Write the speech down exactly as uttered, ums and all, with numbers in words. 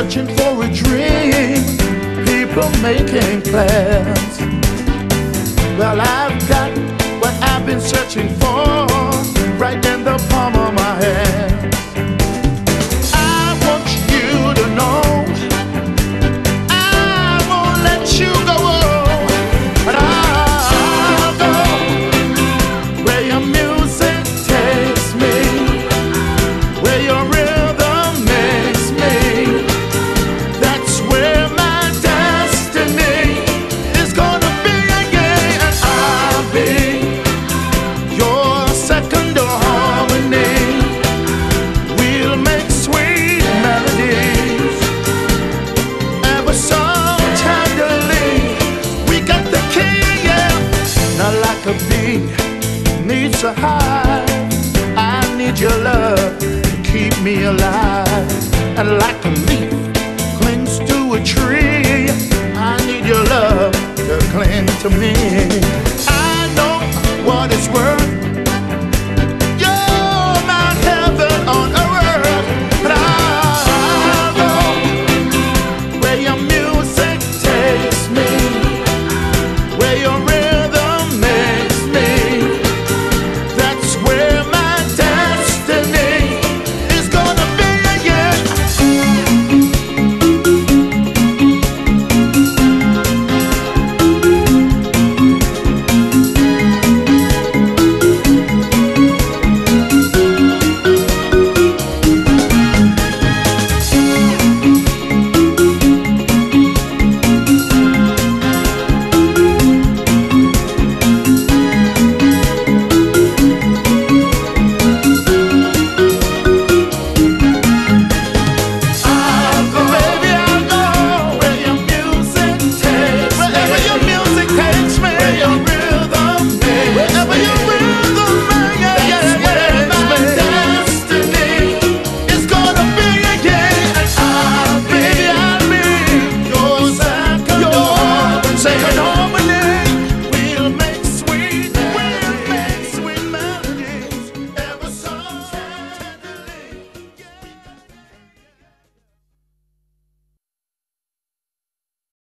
searching for a dream, people making plans. Well, I've got what I've been searching for right in the palm of my hand. I want you to know I won't let you go, but I'll go where your music takes me, where your rhythm makes me. That's where my destiny is gonna be again, and I'll be your second harmony. We'll make sweet melodies ever so tenderly. We got the key, yeah. Not like a bee needs a hive, I need your love to keep me alive. And like a leaf clings to a tree, I need your love to cling to me.